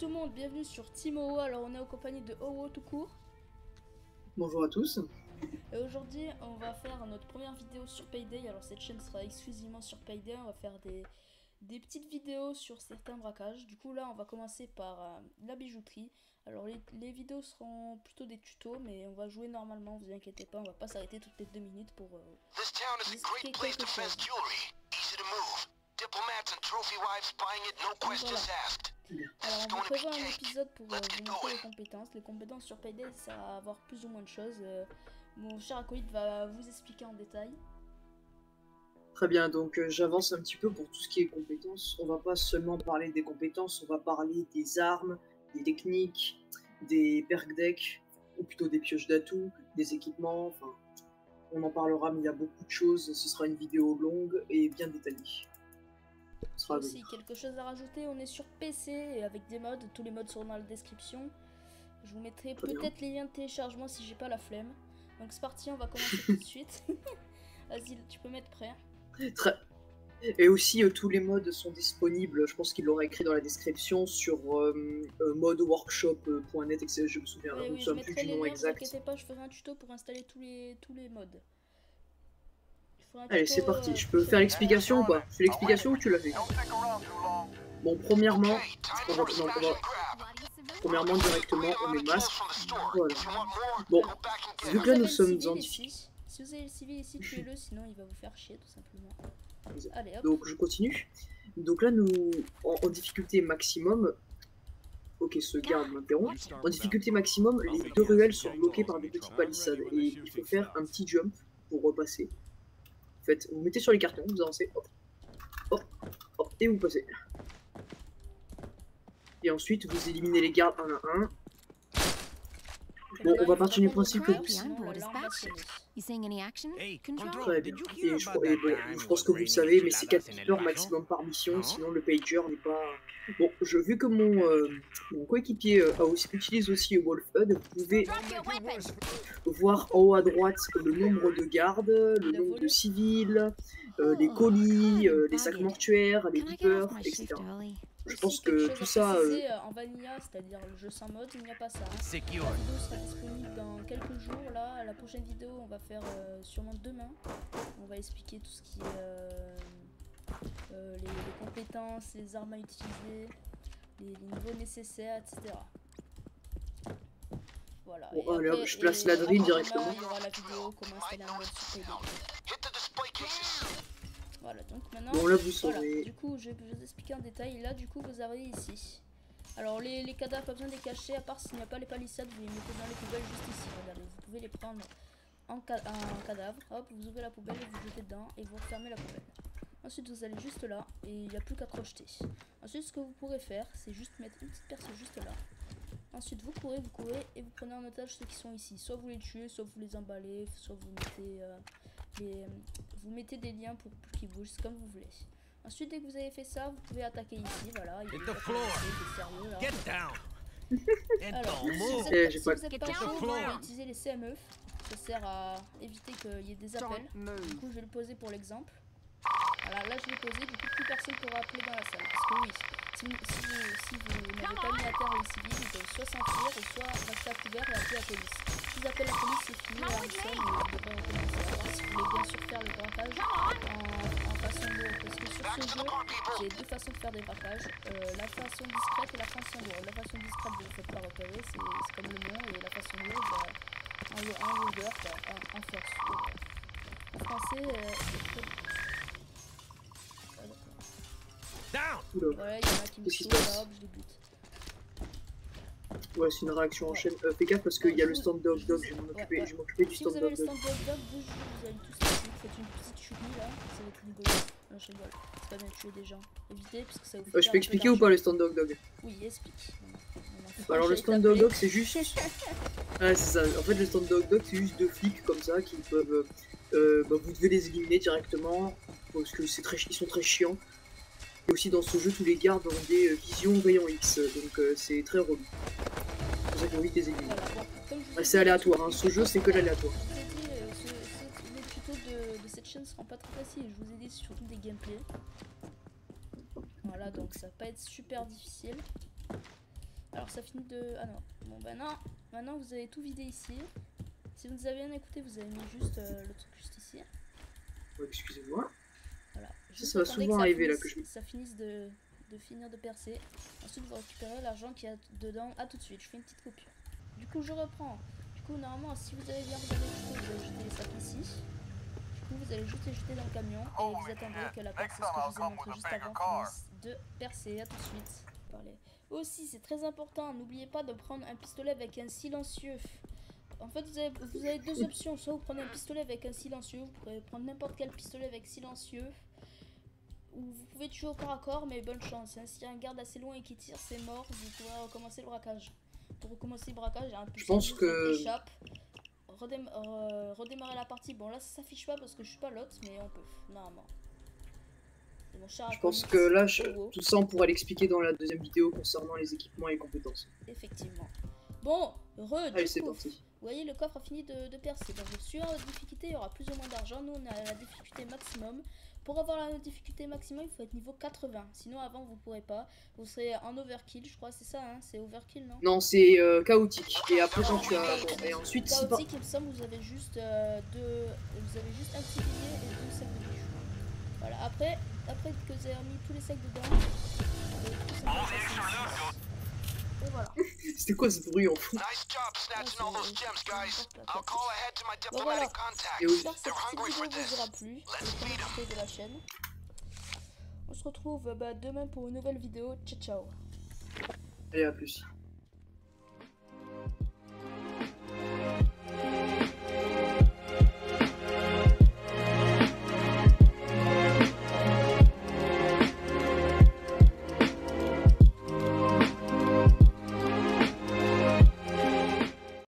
tout le monde, bienvenue sur Team OO. Alors on est en compagnie de OO tout court. Bonjour à tous. Et aujourd'hui on va faire notre première vidéo sur Payday. Alors cette chaîne sera exclusivement sur Payday. On va faire des petites vidéos sur certains braquages. Du coup là on va commencer par la bijouterie. Alors les vidéos seront plutôt des tutos, mais on va jouer normalement, vous inquiétez pas. On va pas s'arrêter toutes les 2 minutes pour vous expliquer quelque chose. Alors on vous prévoit un épisode pour vous montrer les compétences. Les compétences sur Payday, ça va avoir plus ou moins de choses. Mon cher acolyte va vous expliquer en détail. Très bien, donc j'avance un petit peu pour tout ce qui est compétences. On va pas seulement parler des compétences, on va parler des armes, des techniques, des perk decks, ou plutôt des pioches d'atout, des équipements, enfin, on en parlera, mais il y a beaucoup de choses. Ce sera une vidéo longue et bien détaillée. Aussi quelque chose à rajouter, on est sur PC et avec des mods, tous les mods seront dans la description. Je vous mettrai peut-être les liens de téléchargement si j'ai pas la flemme. Donc c'est parti, on va commencer tout de suite. Vas-y, tu peux mettre prêt. Très. Et aussi tous les mods sont disponibles, je pense qu'il l'aura écrit dans la description sur modworkshop.net, etc. Je me souviens, oui, je mettrai plus du nom exact. Ne vous inquiétez pas, je ferai un tuto pour installer tous les mods. Allez, c'est parti. Je peux faire l'explication ou pas? Je fais l'explication ou tu l'as fait? Bon, premièrement, premièrement directement, on met masque. Voilà. Bon, vu que là nous sommes en difficulté. Si vous avez le civil ici, tuez-le, sinon il va vous faire chier tout simplement. Allez, hop. Donc je continue. Donc là nous, en difficulté maximum, ok, ce garde m'interrompt. En difficulté maximum, les deux ruelles sont bloquées par des petites palissades et il faut faire un petit jump pour repasser. En fait, vous mettez sur les cartons, vous avancez, hop, hop, hop, et vous passez. Et ensuite, vous éliminez les gardes un à un. Bon, on va partir du principe que vous... Très bien. Et je pense que vous le savez, mais c'est 4 keepers maximum par mission, sinon le pager n'est pas... Bon, vu que mon coéquipier utilise aussi Wolf HUD, vous pouvez voir en haut à droite le nombre de gardes, le nombre de civils, les colis, les sacs mortuaires, les beepers, etc. Je pense que tout ça... En vanilla, c'est-à-dire le jeu sans mode, il n'y a pas ça. La vidéo sera disponible dans quelques jours. Là, la prochaine vidéo, on va faire sûrement demain. On va expliquer tout ce qui est les compétences, les armes à utiliser, les niveaux nécessaires, etc. Voilà. Bon, alors, je place la drill directement. Il y aura la vidéo comment installer un mode sur Payday. Voilà, donc maintenant, bon, là, vous saurez. Voilà. Du coup, je vais vous expliquer en détail. Là, du coup, vous arrivez ici. Alors, les cadavres, pas besoin de les cacher, à part s'il n'y a pas les palissades, vous les mettez dans les poubelles juste ici. Regardez, vous pouvez les prendre en cadavre. Hop, vous ouvrez la poubelle et vous jetez dedans et vous refermez la poubelle. Ensuite, vous allez juste là et il n'y a plus qu'à crocheter. Ensuite, ce que vous pourrez faire, c'est juste mettre une petite perce juste là. Ensuite, vous courez et vous prenez en otage ceux qui sont ici. Soit vous les tuez, soit vous les emballez, soit vous mettez des liens pour qu'ils bougent, comme vous voulez. Ensuite, dès que vous avez fait ça, vous pouvez attaquer ici. Voilà, il est sérieux là. Alors, si vous n'êtes pas chaud, vous pouvez utiliser les CME. Ça sert à éviter qu'il y ait des appels. Du coup, je vais le poser pour l'exemple. Voilà, là je l'ai posé, du coup plus personne ne pourra appeler dans la salle. Parce que oui, si vous n'avez pas mis à terre les civils, ils peuvent soit s'enfuir ou soit rester à couvert et appeler la police. S'ils appellent la police, c'est fini, la mission, ils ne devraient recommencer. Alors si vous voulez bien sûr faire le braquage en façon lourde, parce que sur ce jeu, j'ai 2 façons de faire des braquages. La façon discrète et la façon lourde. La façon discrète, vous ne faites pas repérer, c'est comme le nom, et la façon lourde, en loader, en force. En français, voilà, il y en a qui me sauvent, là, hop, je les bute. Ouais, c'est une réaction en chaîne. Fais gaffe parce qu'il y a le stand dog, je vais m'occuper du stand dog. Si vous avez le stand dog, vous allez tous ici, faites une petite chouille là, ça va être rigolo. Non, je rigole, c'est pas bien de tuer des gens. Évitez, parce que ça vous fait. Je peux expliquer ou pas le stand dog? Oui, explique. Alors, le stand dog, c'est juste. Ah, c'est ça. En fait, le stand dog, c'est juste 2 flics comme ça qui peuvent. Vous devez les éliminer directement parce que ils sont très chiants. Et aussi dans ce jeu, tous les gardes ont des visions rayon X, donc c'est très relou. C'est pour ça qu'on vite les éliminer. Voilà, c'est aléatoire, hein. Ce jeu c'est que l'aléatoire. Les tutos de cette chaîne seront pas très faciles, je vous ai dit surtout des gameplays. Voilà, donc ça va pas être super difficile. Alors ça finit de... Ah non. Bon bah non. Maintenant vous avez tout vidé ici. Si vous nous avez bien écouté, vous avez mis juste le truc juste ici. Ouais, excusez-moi. Voilà. Ça va souvent arriver là que je... Ça finisse de finir de percer. Ensuite vous récupérez l'argent qu'il y a dedans. À tout de suite, je fais une petite coupure. Du coup je reprends. Du coup normalement si vous avez bien regardé le coup, vous allez jeter les sacs ici. Du coup vous allez juste les jeter dans le camion. Et vous attendrez que la perce, ce que je vous ai montré juste avant, finisse de percer. À tout de suite. Aussi c'est très important, n'oubliez pas de prendre un pistolet avec un silencieux. En fait vous avez deux options. Soit vous prenez un pistolet avec un silencieux. Vous pourrez prendre n'importe quel pistolet avec silencieux. Ou vous pouvez tuer au corps à corps, mais bonne chance. Hein. S'il y a un garde assez loin et qui tire, c'est mort. Vous pourrez recommencer le braquage. Pour recommencer le braquage, il y a un je pense que... échappe. Redémarrer la partie. Bon là ça s'affiche pas parce que je suis pas l'autre, mais on peut, normalement. Bon, je pense que là, tout ça on pourra l'expliquer dans la deuxième vidéo concernant les équipements et compétences. Effectivement. Bon, allez, c'est parti. Vous voyez, le coffre a fini de percer. Donc sur la difficulté, il y aura plus ou moins d'argent. Nous, on a la difficulté maximum. Pour avoir la difficulté maximum, il faut être niveau 80. Sinon, avant, vous pourrez pas. Vous serez en overkill, je crois. C'est ça, hein? C'est overkill, non? Non, c'est chaotique. Et après, quand tu as... Bon, et ensuite, chaotique, il me semble, vous avez juste un petit billet et 2 sacs de bijoux. Voilà, après que vous avez mis tous les sacs dedans, et voilà. C'était quoi ce bruit en fond? Bon voilà, j'espère que cette petite vidéo vous aura plu, et de la chaîne. On se retrouve demain pour une nouvelle vidéo, ciao ciao. Allez, à plus.